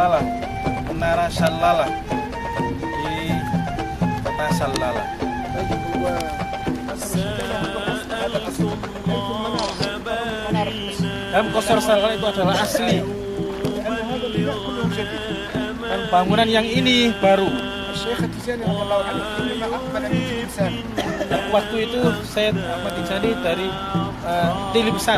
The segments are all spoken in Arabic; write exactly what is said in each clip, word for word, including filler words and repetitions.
Salalah, Menara Salalah di kota Salalah. Dan Qasr Salalah itu adalah asli. Dan bangunan yang ini baru. Waktu itu Syekh Ahmad Tijani dari uh, Tilimsan.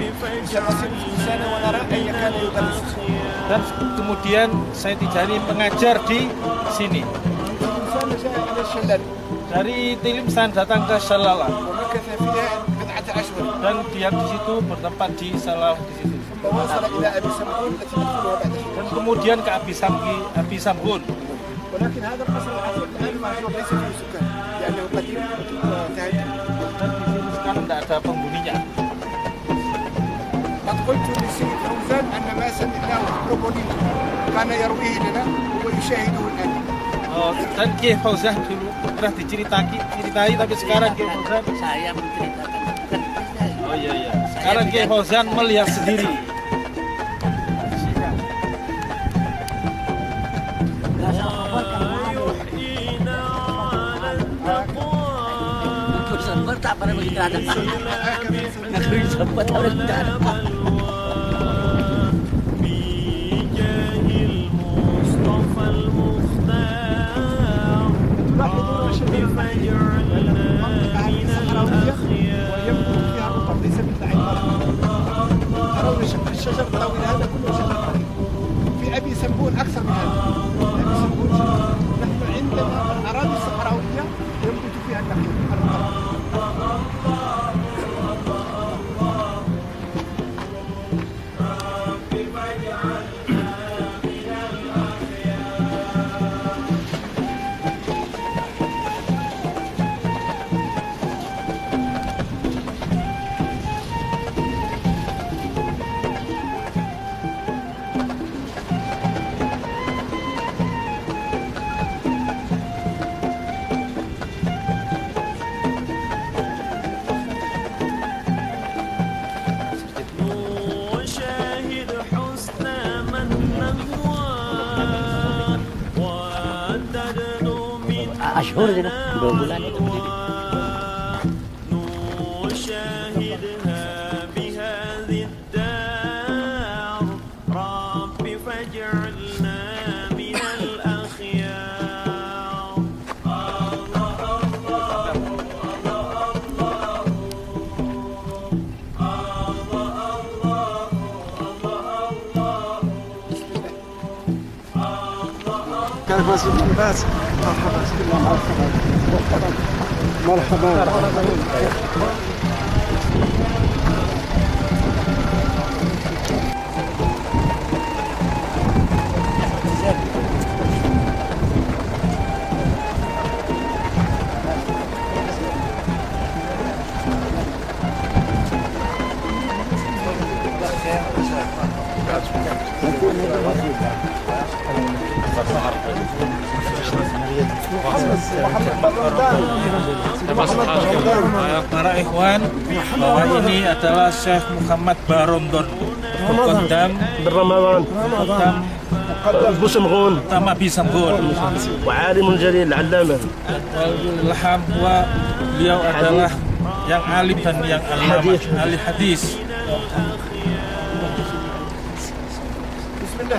Dan kemudian Syekh Tijani mengajar di sini. Dari Tilimsan datang ke Salalah. Dan dia di situ bertempat di Salalah di situ. Dan kemudian ke Abi Samgi, Abi Sambun. ولكن هذا القصر العتيق الآن مهجور ليس فيه سكان لأنه قديم وتهجر. Dan di sini sekarang tidak ada penghuninya. قد قلت للسيد فوزان أن ما سمعناه بروبولين كان يرويه لنا ويشاهده الآن. Oh, dan Kiai Fauzan dulu pernah diceritaki, ceritai tapi sekarang Kiai Fauzan saya menceritakan bukan saya. Oh iya iya. Sekarang Kiai Fauzan melihat sendiri. Sambar tak pada begitu ada. Negeri sambar tak begitu ada. الشجر الطويل هذا كله شجر قديم. في أبي سمبون أكثر من هذا. أبي سمبون نحن عندنا الأراضي الصحراوية ينبت فيها النخيل. Asyhur je dah, dua bulan itu berdiri. كيف مسجد الناس؟ مرحبا مرحبا مرحبا Para ikhwan, bahwa ini adalah Syekh Muhammad Barondon Muqaddam بالرمضان Muqaddam بوسمغون Utama Bisamgun. وعالم جليل العلامة Ilham wa beliau adalah yang alim dan yang alama, ahli hadis. Bismillah.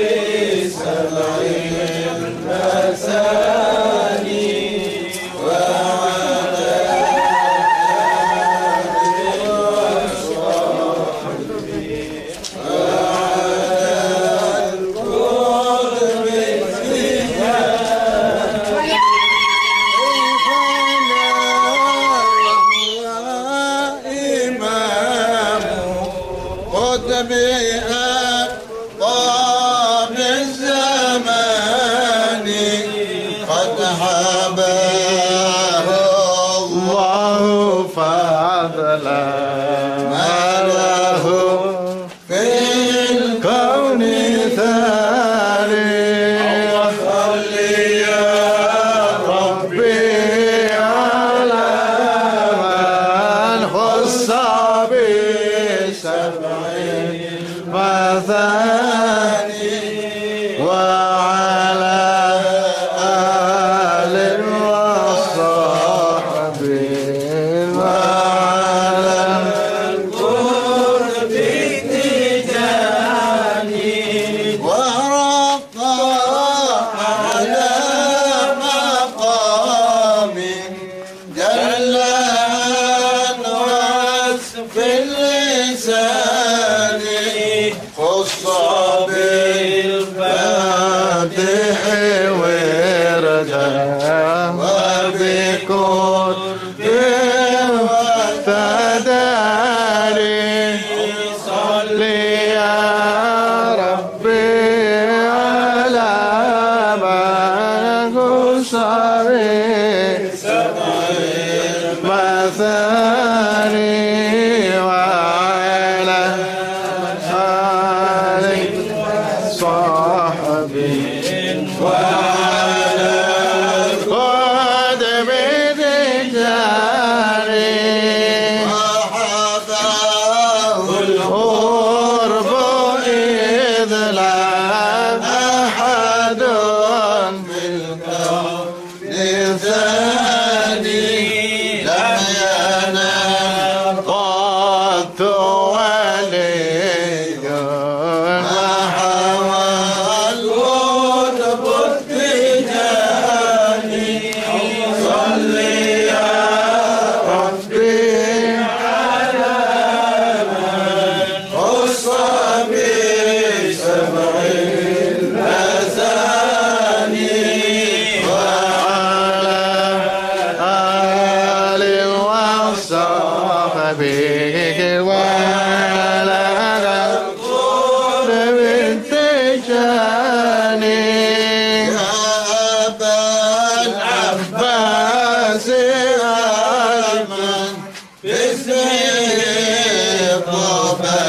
Wa قد حباه الله فضلا ما له في الكون ثاني صل يا ربي على من خص بسبع مثاني وعلى آل وصحب وعلى القرب تجاني ورقى على مقام جل عن وصف اللسان خص بالفاتح وردا وبقرب وتداري صل يا ربي على من خص بسبع مثاني وعلى آله صحبه وعلى قدم رجالي وحفاه القرب إذ لم أحد بالكون ثاني لم ينام قط ولي ما حوى القرب التجاني صل يا ربي على من خص بسبع المثاني وعلى آل وصحبه وعلى القرب التجاني يا أبا العباس المن باسمه طابا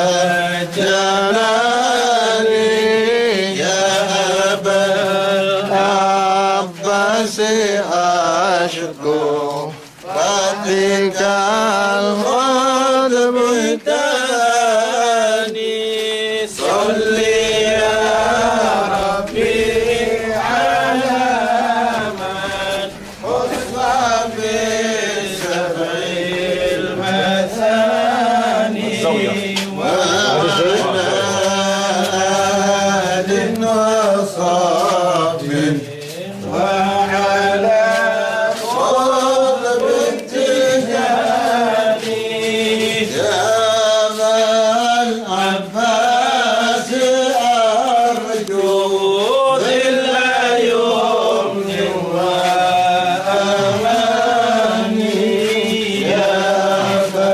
جلالي يا أبا العباس أشكو فاتك الغضب تاني صل يا ربي على من خص بسبع المثاني وعلى آل وصحب وعلى قرب التجاني يا ذا العباس أرجو ظل يمن وأماني يا ذا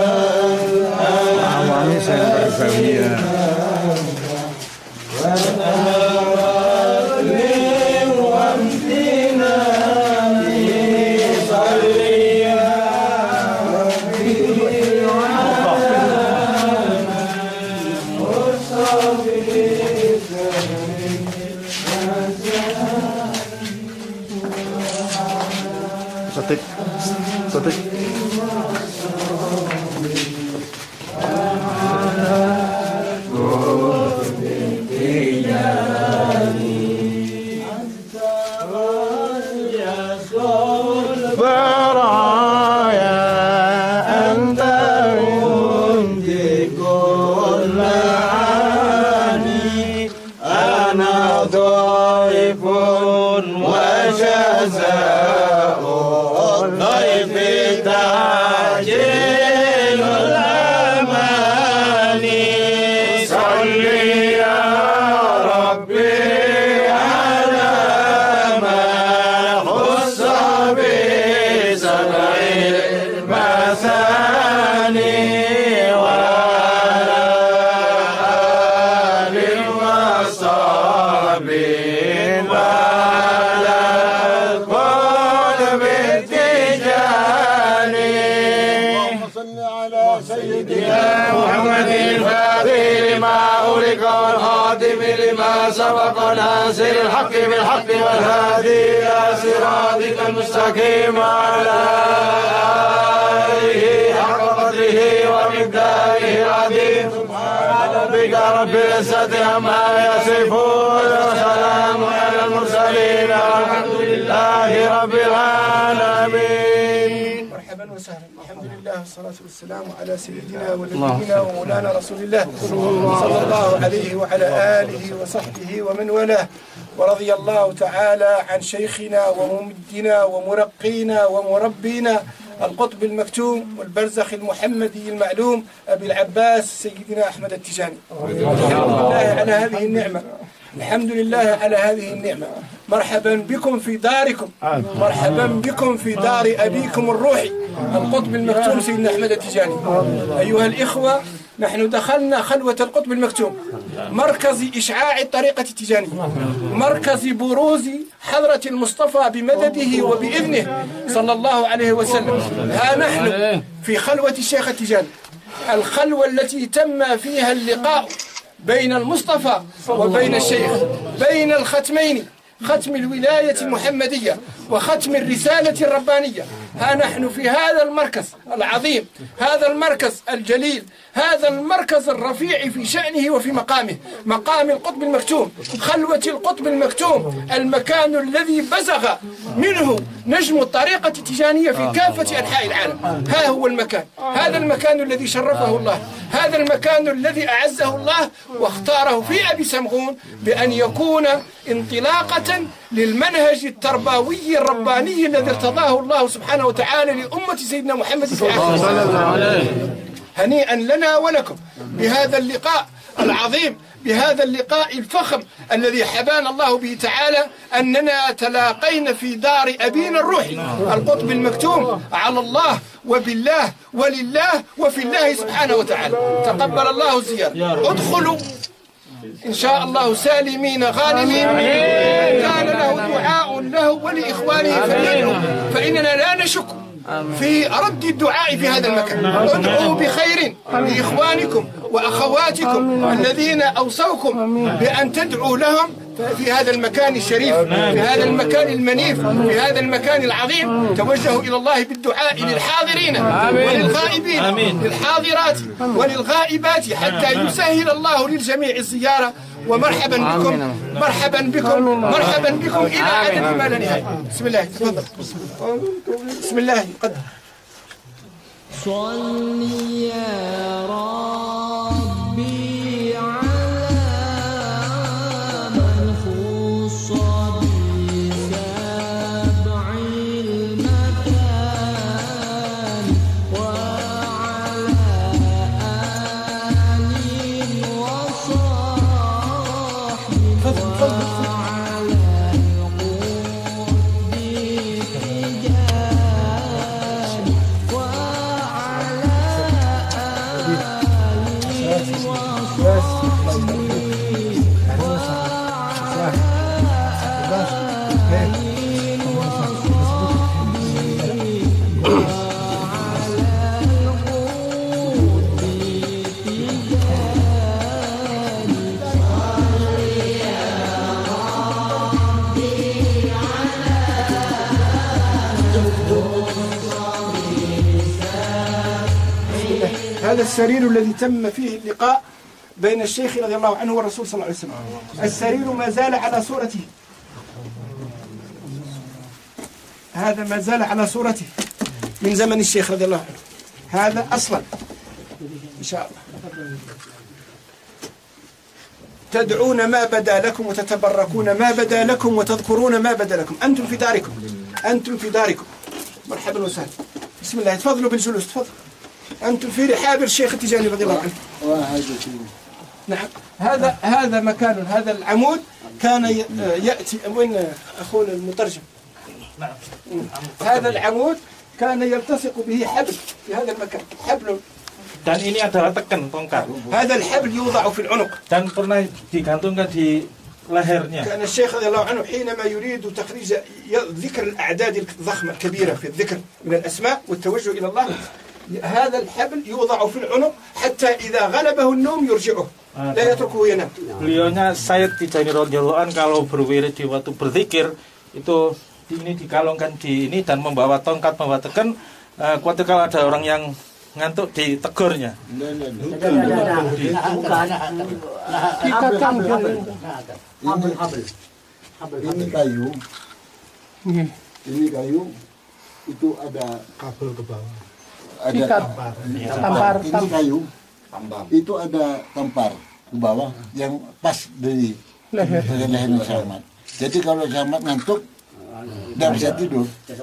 Sotik, sotik. برايا أنت عندي كل عاني أنا ضيف وجزاء الضيف تعجيل الأماني صل يا ربي على من خص بسبع المثاني وعلى آل وصحب وعلى سيدنا محمد الفاتح لما أغلق والخاتم لما سبق ناصر الحق بالحق والهادي إلى صراطك المستقيم وعلى آله حق قدره ومقداره العظيم سبحان ربك رب العزة عما يصفون وسلام على المرسلين والحمد لله رب العالمين. مرحبا وسهلا. الحمد لله والصلاة والسلام على سيدنا ونبينا ومولانا رسول الله صلى الله عليه وعلى آله وصحبه ومن والاه. ورضي الله تعالى عن شيخنا وممدنا ومرقينا ومربينا القطب المكتوم والبرزخ المحمدي المعلوم أبي العباس سيدنا أحمد التجاني. الحمد لله على هذه النعمة، الحمد لله على هذه النعمة. مرحبا بكم في داركم، مرحبا بكم في دار أبيكم الروحي القطب المكتوم سيدنا أحمد التجاني. أيها الإخوة، نحن دخلنا خلوة القطب المكتوم، مركز إشعاع الطريقة التجانية، مركز بروز حضرة المصطفى بمدده وبإذنه صلى الله عليه وسلم. ها نحن في خلوة الشيخ التجاني، الخلوة التي تم فيها اللقاء بين المصطفى وبين الشيخ، بين الختمين، ختم الولاية المحمدية وختم الرسالة الربانية. ها نحن في هذا المركز العظيم، هذا المركز الجليل، هذا المركز الرفيع في شأنه وفي مقامه، مقام القطب المكتوم، خلوة القطب المكتوم، المكان الذي بزغ منه نجم الطريقة التجانية في كافة أنحاء العالم. ها هو المكان، هذا المكان الذي شرفه الله، هذا المكان الذي أعزه الله واختاره في أبي سمغون بأن يكون انطلاقة للمنهج التربوي الرباني الذي ارتضاه الله سبحانه وتعالى لأمة سيدنا محمد في آخر. هنيئا لنا ولكم بهذا اللقاء العظيم، بهذا اللقاء الفخم الذي حبانا الله به تعالى أننا تلاقينا في دار أبينا الروحي القطب المكتوم على الله وبالله ولله وفي الله سبحانه وتعالى. تقبل الله الزيارة. ادخلوا إن شاء الله سالمين غانمين. كان له دعاء له ولإخوانه فليدعوا، فإننا لا نشك في رد الدعاء في هذا المكان. ادعوا بخير لإخوانكم وأخواتكم الذين أوصوكم بأن تدعوا لهم في هذا المكان الشريف، في هذا المكان المنيف، في هذا المكان العظيم. توجهوا إلى الله بالدعاء للحاضرين وللغائبين، للحاضرات وللغائبات، حتى يسهل الله للجميع الزيارة. ومرحبا بكم، مرحبا بكم، مرحبا بكم إلى عدد ما لا نهاية. بسم الله، تفضل. بسم الله، قدم. صل يا ربي على من خص بسبع المكان وعلى آل وصحبه وعلى القرب تجاني وعلى هذا السرير الذي تم فيه اللقاء بين الشيخ رضي الله عنه والرسول صلى الله عليه وسلم. السرير ما زال على صورته، هذا ما زال على صورته من زمن الشيخ رضي الله عنه. هذا أصلا إن شاء الله تدعون ما بدا لكم وتتبركون ما بدا لكم وتذكرون ما بدا لكم. أنتم في داركم، أنتم في داركم. مرحبا وسهلا. بسم الله، تفضلوا بالجلوس، تفضل. أنتم في رحاب الشيخ التجاني رضي الله عنه. نعم، هذا هذا مكان، هذا العمود كان يأتي. وين أخونا المترجم؟ نعم. هذا العمود كان يلتصق به حبل في هذا المكان، حبل. Dan ini adalah tekan tongkat. هذا الحبل يوضع في العنق. Dan pernah digantungkan di lehernya. كان الشيخ رضي الله عنه حينما يريد تخريج ذكر الأعداد الضخمة الكبيرة في الذكر من الأسماء والتوجه إلى الله هذا الحبل يوضع في العنق حتى إذا غلبه النوم يرجعه لا يتركه ينام. Beliaunya Sayyid Tijani radhiyallahu an kalau berwirid di waktu berzikir itu ini dikalungkan di ini dan membawa tongkat membawa tekan uh, khawatir kalau ada orang yang ngantuk ditegurnya. Ini kayu, ini kayu itu ada kabel ke bawah. Ada tampar. Tampar. Ini kayu, itu ada tampar ke bawah yang pas dari leher leher Syahmat. Jadi kalau Syahmat ngantuk dan bisa tidur.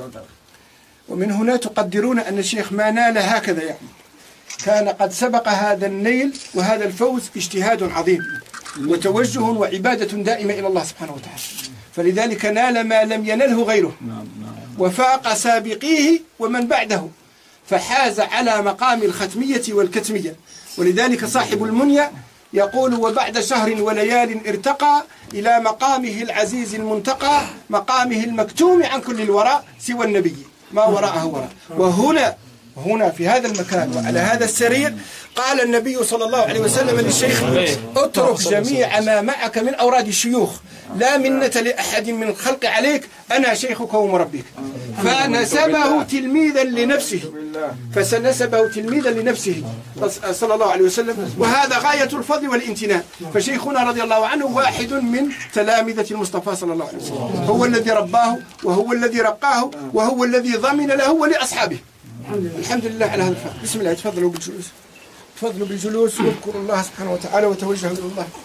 ومن هنا تقدرون أن الشيخ ما نال هكذا يعني كان قد سبق هذا النيل وهذا الفوز اجتهاد عظيم وتوجه وعبادة دائمة إلى الله سبحانه وتعالى فلذلك نال ما لم ينله غيره وفاق سابقيه ومن بعده فحاز على مقام الختمية والكتمية ولذلك صاحب المنية يقول وبعد شهر وليال ارتقى إلى مقامه العزيز المنتقى مقامه المكتوم عن كل الوراء سوى النبي ما وراءه وراء وهنا هنا في هذا المكان وعلى هذا السرير قال النبي صلى الله عليه وسلم للشيخ اترك جميع ما معك من أوراد الشيوخ لا منة لأحد من الخلق عليك أنا شيخك ومربيك فنسبه تلميذا لنفسه فسنسبه تلميذا لنفسه صلى الله عليه وسلم وهذا غاية الفضل والامتنان فشيخنا رضي الله عنه واحد من تلامذة المصطفى صلى الله عليه وسلم هو الذي رباه وهو الذي رقاه وهو الذي ضمن له ولأصحابه الحمد لله على هذا الفضل بسم الله تفضلوا بالجلوس تفضلوا بالجلوس واذكروا الله سبحانه وتعالى وتوجهوا إلى الله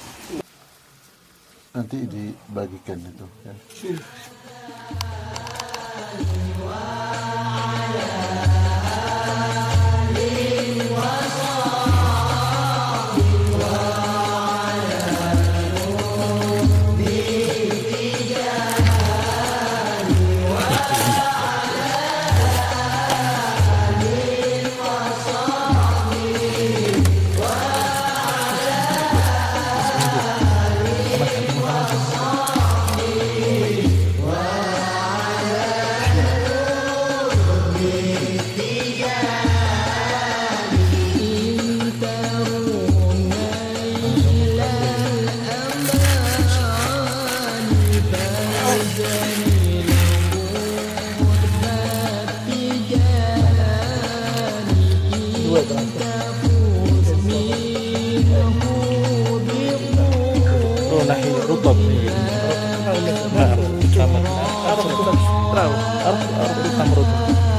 Nanti dibagikan itu. Nah, sama. Arab, Arab, Arab, Arab, Arab,